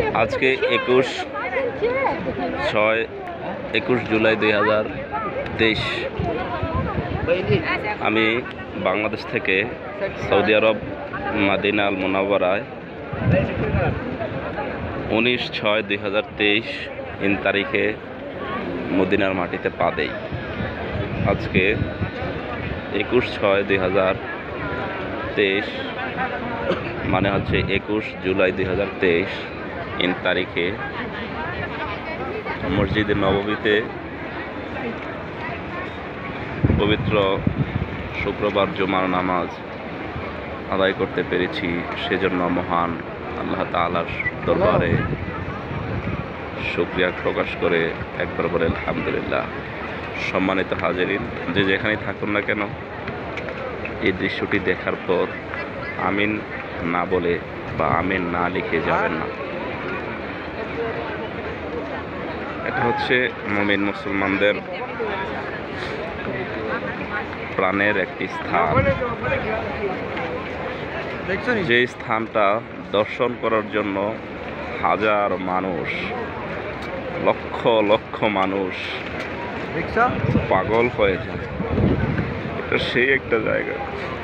আজকে 21 জুলাই 2023। আমি বাংলাদেশ থেকে সৌদি আরব মাদিনা আল মুনাওয়ারায় 19/6/2023 ইন তারিখে মদিনার মাটিতে পা দেই। আজকে 21/6/2023 মানে হচ্ছে 21 জুলাই 2023 ইন তারিখে মসজিদে নববীতে পবিত্র শুক্রবার জুমার নামাজ আদায় করতে পেরেছি। সেজন্য মহান আল্লাহ তাআলার দরবারে শুকরিয়া প্রকাশ করে একবার বলে আলহামদুলিল্লাহ। সম্মানিত হাজিরিন, যে যেখানেই থাকুন না কেন, এই দৃশ্যটি দেখার পর আমিন না বলে বা আমিন না লিখে যাবেন না। এটা হচ্ছে মুমিন মুসলমানদের প্রাণের একটি স্থান, যে স্থানটা দর্শন করার জন্য হাজার মানুষ, লক্ষ লক্ষ মানুষ পাগল হয়ে যায়। এটা সেই একটা জায়গা।